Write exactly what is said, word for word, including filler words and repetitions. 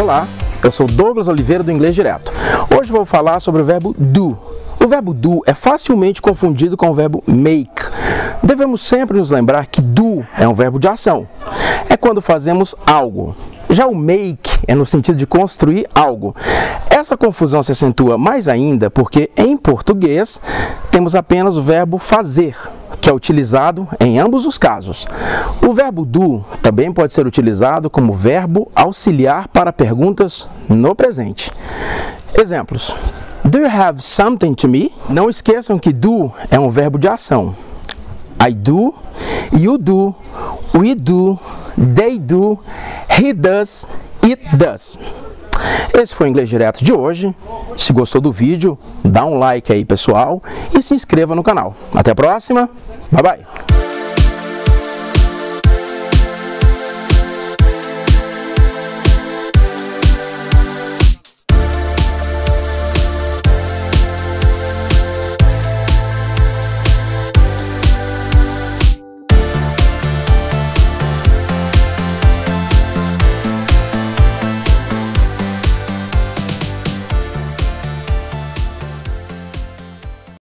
Olá, eu sou Douglas Oliveira do Inglês Direto. Hoje vou falar sobre o verbo do. O verbo do é facilmente confundido com o verbo make. Devemos sempre nos lembrar que do é um verbo de ação. É quando fazemos algo. Já o make é no sentido de construir algo. Essa confusão se acentua mais ainda porque, em português, temos apenas o verbo fazer, que é utilizado em ambos os casos. O verbo do também pode ser utilizado como verbo auxiliar para perguntas no presente. Exemplos. Do you have something to me? Não esqueçam que do é um verbo de ação. I do, you do, we do, they do, he does, it does. Esse foi o Inglês Direto de hoje. Se gostou do vídeo, dá um like aí, pessoal, e se inscreva no canal. Até a próxima. Bye, bye.